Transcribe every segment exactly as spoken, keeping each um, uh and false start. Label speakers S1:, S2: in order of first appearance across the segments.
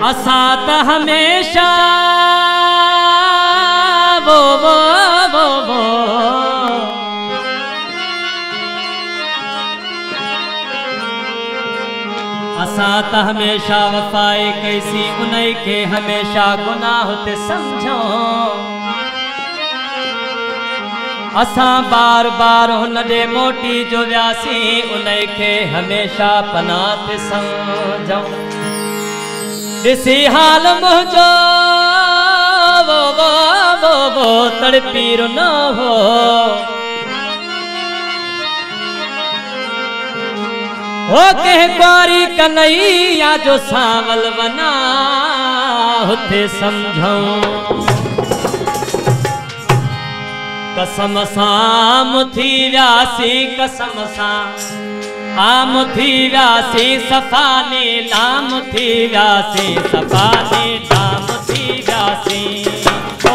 S1: असा त हमेशा वो वो वो वो असा त हमेशा वफाए कैसी उन्हीं के हमेशा गुनाह ते समझो। असा बार बार हुन दे मोटी जो व्यासी उन्हीं के हमेशा पनाह ते समझो। दिसी हाल मुझो वो वो वो वो तड़पीर न हो। हो के क्वारी कन्हैया जो सावल बना होते समझो। कसम साम थी व्यासी कसम सा आम थी व्यासी सफाने लाम थी व्यासी सफाने लाम थी व्यासी ओ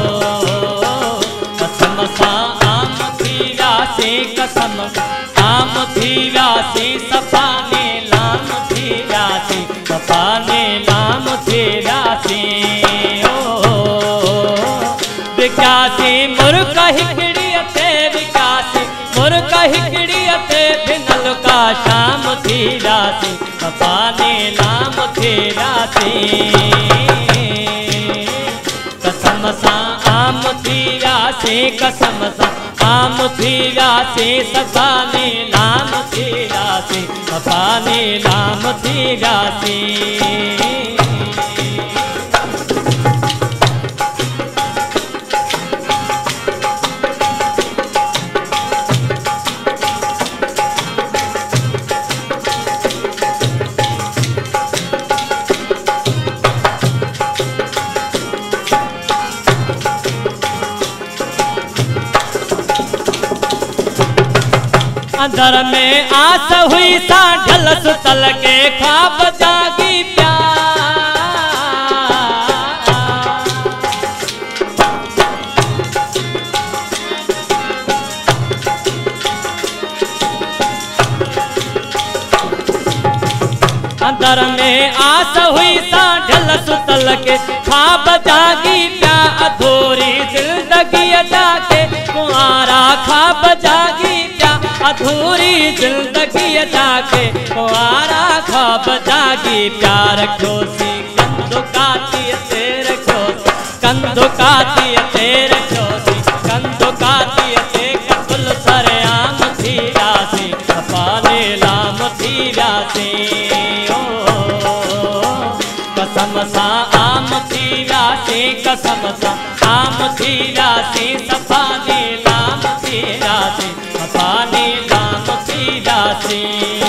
S1: कसम सा आम थी व्यासी कसम आम थी व्यासी सफाने लाम थी व्यासी सफाने लाम थी व्यासी ओ विकासी मुर्ख हिकड़ी ते विकासी मुर्ख हिकड़ी ते भिनल का शाम थी राती सफाने लाम थी राती कसम सा आम थी रासी कसम सा आम थी रासी सफाने लाम थी रासी सफाने लाम थी रासी। अंदर में आस हुई सा ढल सुतल के ख्वाब जागी प्यार। अंदर में आस हुई सा ढल सुतल के ख्वाब जागी प्यार। अधूरी जिंदगी जाके कुआरा ख्वाब जागी अधूरी जिंदगी जाके कुआरा ख्वाब जागी प्यार खोसी कंधु काती तेरे खोसी कंधु काती तेरे खोसी कंधु काती ते कबुल सरे आम थी रासी सफाने लाम थी रासी ओ कसम सा आम थी रासी कसम सा आम थी रासी सफाने लाम थी रासी सफाने लाम थी रासी।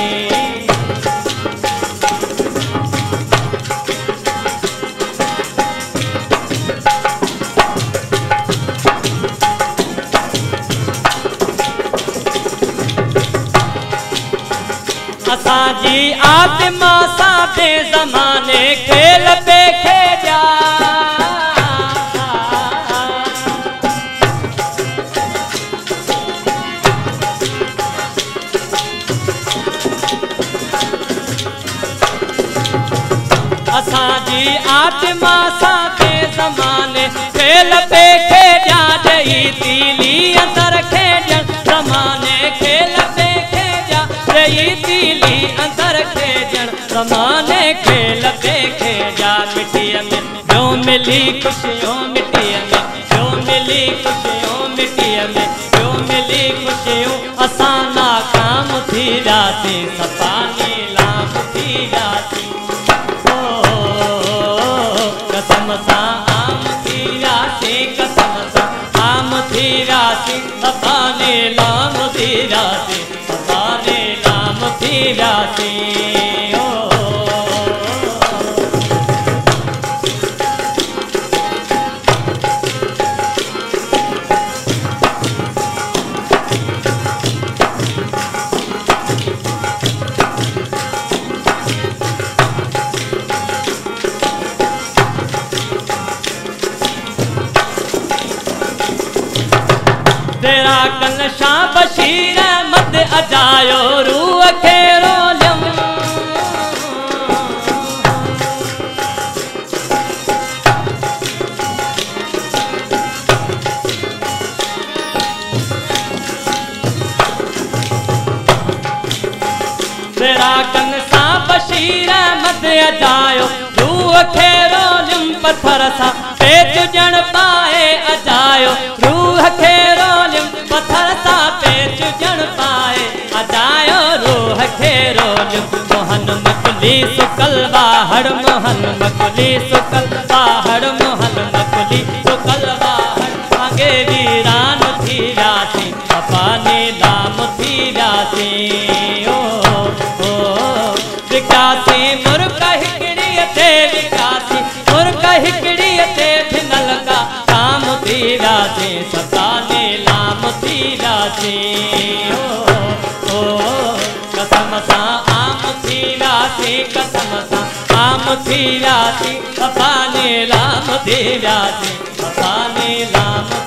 S1: असा जी आत्मा साथे जमाने खेल पे खेजा असा जी आत्मा साथे जमाने खेल पे खेजा जई तीली अंदर खेजा जमाने खेल पे खेजा जई तीली अंदर खेजन जमाने खेल पे खेजा। मिट्टिया में जो मिली खुशियों मिट्टिया में जो मिली खुशियों मिट्टिया में जो मिली खुशियों असा नाकाम थी राती सफाने लाम थी राती कसम सा आम थी रासी कसम सा आम थी रासी सफाने लाम थी रासी सफाने लाम थी रासी ओ तेरा कलशा बशीर मत अजायो रूह खेरो लम विराकन सा बशीर अहमद अजायो रूह खे रोलिम पत्थर सा पेच जण पाए अजायो रूह खे रोलिम पत्थर सा पेच जण पाए अजायो रूह खे रोलिम मोहन मकुली सुकल बाहर मोहन मकुली सुकल बाहर मोहन मकुली सुकल बाहर आगे वीरान थी व्यासी अपाने नाम थी व्यासी ओ ओ विकासी मुर्गा हिकड़ी ते विकासी मुर्गा हिकड़ी ते भिनल का काम थी व्यासी सपाने नाम थी व्यासी ओ ओ कसम सा आम थी व्यासी कसम सा आम थी व्यासी अपाने नाम थी व्यासी अपाने नाम